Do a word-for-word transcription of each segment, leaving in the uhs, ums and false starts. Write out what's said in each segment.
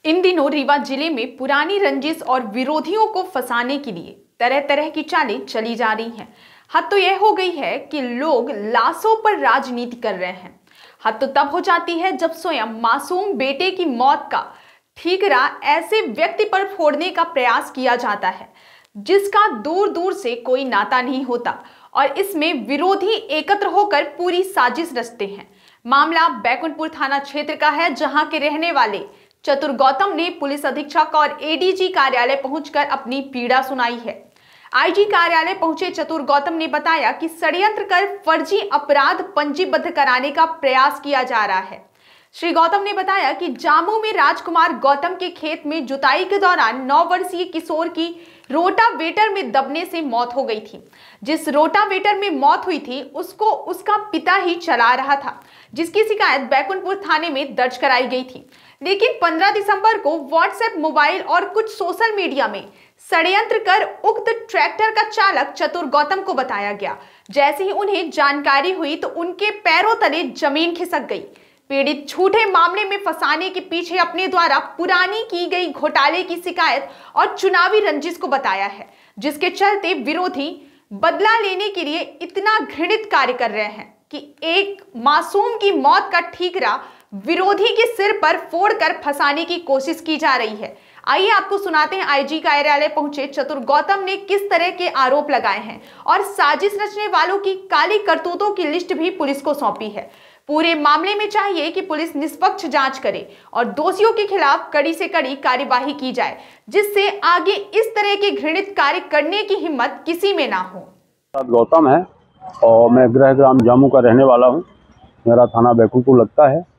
इन दिनों रीवा जिले में पुरानी रंजिश और विरोधियों को फंसाने के लिए तरह तरह की चालें चली जा रही हैं। हद तो यह हो गई है कि लोग लाशों पर राजनीति कर रहे हैं। हद तो तब हो जाती है जब स्वयं मासूम बेटे की मौत का ठीकरा ऐसे व्यक्ति पर फोड़ने का प्रयास किया जाता है जिसका दूर दूर से कोई नाता नहीं होता और इसमें विरोधी एकत्र होकर पूरी साजिश रचते हैं। मामला बैकुंठपुर थाना क्षेत्र का है, जहां के रहने वाले चतुर गौतम ने पुलिस अधीक्षक और एडीजी कार्यालय पहुंचकर अपनी पीड़ा सुनाई है। आईजी कार्यालय पहुंचे चतुर गौतम ने बताया कि षड्यंत्र कर फर्जी अपराध पंजीबद्ध कराने का प्रयास किया जा रहा है। श्री गौतम ने बताया कि जामू में राजकुमार गौतम के खेत में जुताई के दौरान नौ वर्षीय किशोर की रोटावेटर में दबने से मौत हो गई थी। जिस रोटावेटर में मौत हुई थी उसको उसका पिता ही चला रहा था, जिसकी शिकायत बैकुंठपुर थाने में दर्ज कराई गई थी। लेकिन पंद्रह दिसंबर को व्हाट्सएप, मोबाइल और कुछ सोशल मीडिया में षड्यंत्र कर उक्त ट्रैक्टर का चालक चतुर गौतम को बताया गया। जैसे ही उन्हें जानकारी हुई तो उनके पैरों तले जमीन खिसक गई। पीड़ित झूठे मामले में फंसाने के पीछे अपने द्वारा पुरानी की गई घोटाले की शिकायत और चुनावी रंजिश को बताया है, जिसके चलते विरोधी बदला लेने के लिए इतना घृणित कार्य कर रहे हैं कि एक मासूम की मौत का ठीकरा विरोधी के सिर पर फोड़कर फंसाने की कोशिश की जा रही है। आइए आपको सुनाते हैं आईजी कार्यालय पहुंचे चतुर गौतम ने किस तरह के आरोप लगाए हैं और साजिश रचने वालों की काली करतूतों की लिस्ट भी पुलिस को सौंपी है। पूरे मामले में चाहिए कि पुलिस निष्पक्ष जांच करे और दोषियों के खिलाफ कड़ी से कड़ी कार्यवाही की जाए, जिससे आगे इस तरह के घृणित कार्य करने की हिम्मत किसी में ना हो। गौतम है और मैं गृह ग्राम जामू का रहने वाला हूँ। मेरा थाना बैकुंठपुर लगता है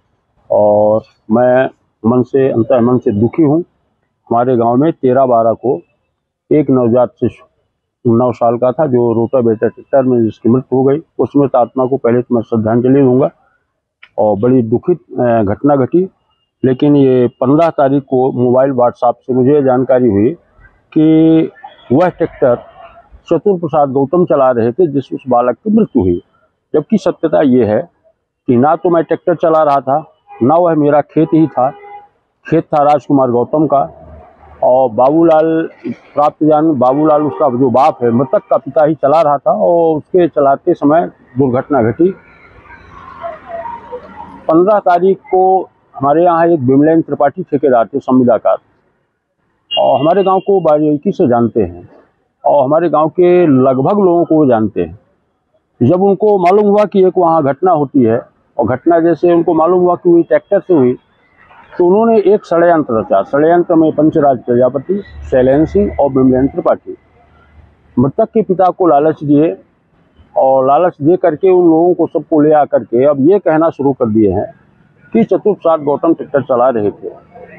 और मैं मन से अंतः मन से दुखी हूँ। हमारे गांव में तेरह बारह को एक नवजात शिशु नौ साल का था जो रोटावेटर ट्रैक्टर में जिसकी मृत्यु हो गई। उसमें आत्मा को पहले तो मैं श्रद्धांजलि दूंगा और बड़ी दुखित घटना घटी। लेकिन ये पंद्रह तारीख को मोबाइल व्हाट्सएप से मुझे जानकारी हुई कि वह ट्रैक्टर चतुर प्रसाद गौतम चला रहे थे जिस उस बालक की मृत्यु हुई। जबकि सत्यता ये है कि ना तो मैं ट्रैक्टर चला रहा था, ना वह मेरा खेत ही था। खेत था राजकुमार गौतम का और बाबूलाल प्राप्त जान बाबूलाल उसका जो बाप है, मृतक का पिता ही चला रहा था और उसके चलाते समय दुर्घटना घटी। पंद्रह तारीख को हमारे यहाँ एक विमलेन त्रिपाठी ठेकेदार थे संविदाकार और हमारे गांव को बारीकी से जानते हैं और हमारे गांव के लगभग लोगों को जानते हैं। जब उनको मालूम हुआ कि एक वहाँ घटना होती है और घटना जैसे उनको मालूम हुआ कि हुई ट्रैक्टर से हुई, तो उन्होंने एक षड्यंत्र रचा। षड्यंत्र में पंचराज प्रजापति, शैलेंद्र सिंह और विमलेन त्रिपाठी मृतक के पिता को लालच दिए और लालच दे करके उन लोगों को सबको ले आकर के अब ये कहना शुरू कर दिए हैं कि चतुर प्रसाद गौतम ट्रैक्टर चला रहे थे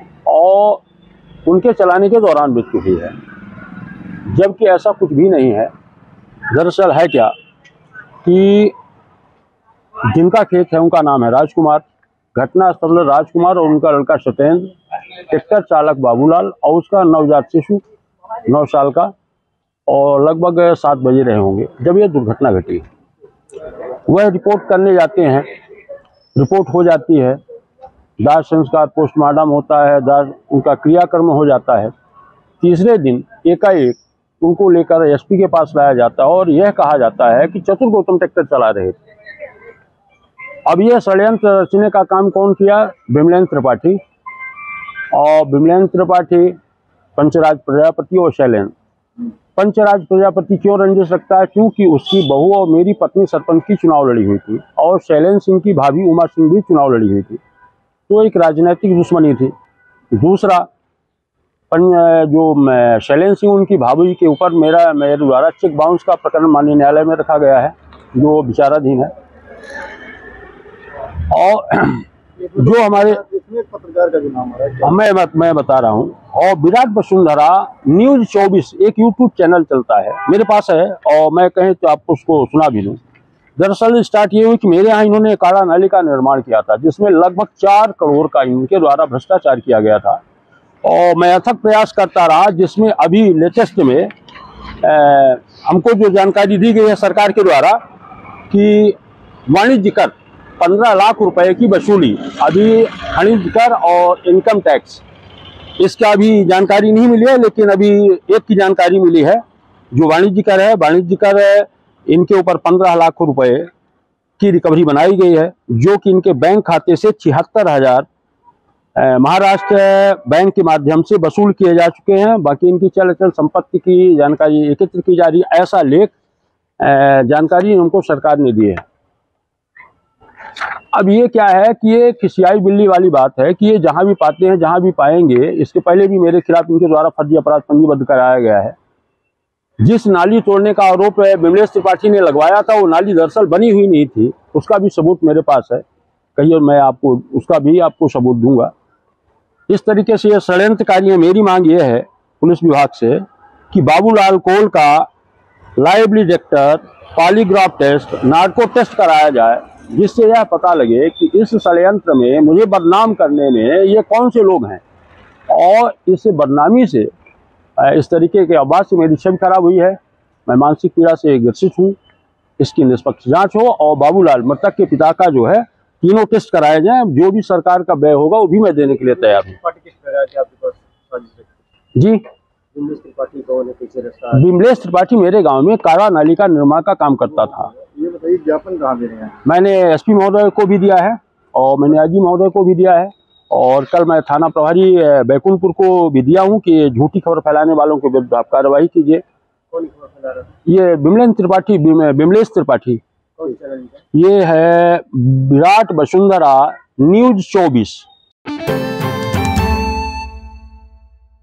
और उनके चलाने के दौरान मृत्यु हुई है, जबकि ऐसा कुछ भी नहीं है। दरअसल है क्या कि जिनका खेत है उनका नाम है राजकुमार, घटना स्थल राजकुमार और उनका लड़का सत्येंद्र, ट्रैक्टर चालक बाबूलाल और उसका नवजात शिशु नौ साल का और लगभग सात बजे रहे होंगे जब यह दुर्घटना घटी। वह रिपोर्ट करने जाते हैं, रिपोर्ट हो जाती है, दाह संस्कार पोस्टमार्टम होता है, दाह उनका क्रियाकर्म हो जाता है। तीसरे दिन एकाएक उनको लेकर एसपी के पास लाया जाता है और यह कहा जाता है कि चतुर गौतम ट्रैक्टर चला रहे थे। अब यह षड्यंत्र रचने का काम कौन किया? विमलेन त्रिपाठी और विमलेन त्रिपाठी, पंचराज प्रजापति और शैलेंद्र। पंचराज प्रजापति क्यों रंजिश रखता है? क्योंकि उसकी बहू और मेरी पत्नी सरपंच की चुनाव लड़ी हुई थी और शैलेंद्र सिंह की भाभी उमा सिंह भी चुनाव लड़ी हुई थी, तो एक राजनीतिक दुश्मनी थी। दूसरा, जो शैलेंद्र सिंह उनकी भाभी के ऊपर मेरा मेरे द्वारा चेक बाउंस का प्रकरण माननीय न्यायालय में रखा गया है जो विचाराधीन है। और जो हमारे पत्रकार का जो नाम है मैं मैं बता रहा हूँ, और विराट वसुंधरा न्यूज चौबीस एक यूट्यूब चैनल चलता है, मेरे पास है और मैं कहें तो आपको उसको सुना भी दूँ। दरअसल स्टार्ट ये हुई कि मेरे यहाँ इन्होंने काला नाली का निर्माण किया था जिसमें लगभग चार करोड़ का इनके द्वारा भ्रष्टाचार किया गया था और मैं अथक प्रयास करता रहा, जिसमें अभी लेटेस्ट में आ, हमको जो जानकारी दी गई है सरकार के द्वारा कि वाणिज्य कर पंद्रह लाख रुपए की वसूली, अभी खनिज कर और इनकम टैक्स इसका अभी जानकारी नहीं मिली है, लेकिन अभी एक की जानकारी मिली है जो वाणिज्य कर है। वाणिज्य कर इनके ऊपर पंद्रह लाख रुपए की रिकवरी बनाई गई है, जो कि इनके बैंक खाते से छिहत्तर हजार महाराष्ट्र बैंक के माध्यम से वसूल किए जा चुके हैं। बाकी इनकी चल अचल संपत्ति की जानकारी एकत्र की जा रही है। ऐसा लेख जानकारी उनको सरकार ने दी है। अब ये क्या है कि ये खिसियाई बिल्ली वाली बात है कि ये जहां भी पाते हैं, जहां भी पाएंगे। इसके पहले भी मेरे खिलाफ इनके द्वारा फर्जी अपराध पंजीबद्ध कराया गया है। जिस नाली तोड़ने का आरोप विमलेश त्रिपाठी ने लगवाया था, वो नाली दरअसल बनी हुई नहीं थी। उसका भी सबूत मेरे पास है, कहिए मैं आपको उसका भी आपको सबूत दूंगा। इस तरीके से ये षड्यंत्रकारी है। मेरी मांग ये है पुलिस विभाग से कि बाबूलाल कोल का lie detector, polygraph test, narco test कराया जाए, जिससे यह पता लगे कि इस षड्यंत्र में मुझे बदनाम करने में ये कौन से लोग हैं। और इस बदनामी से, इस तरीके के आवाज से मेरी छवि खराब हुई है। मैं मानसिक पीड़ा से ग्रसित हूँ। इसकी निष्पक्ष जांच हो और बाबूलाल मृतक के पिता का जो है तीनों टेस्ट कराए जाएं। जो भी सरकार का व्यय होगा वो भी मैं देने के लिए तैयार हूँ। जी, विमलेश त्रिपाठी मेरे गांव में कारा नाली का निर्माण का काम करता था। ये बताइए, ज्ञापन कहाँ दे रहे हैं? मैंने एसपी महोदय को भी दिया है और मैंने आईजी महोदय को भी दिया है, और कल मैं थाना प्रभारी बैकुंठपुर को भी दिया हूँ कि झूठी खबर फैलाने वालों के विरुद्ध आप कार्रवाई कीजिए। कौन खबर फैला रहा है? ये विमलेश त्रिपाठी विमलेश त्रिपाठी कौन चैनल? ये है विराट वसुंधरा न्यूज चौबीस।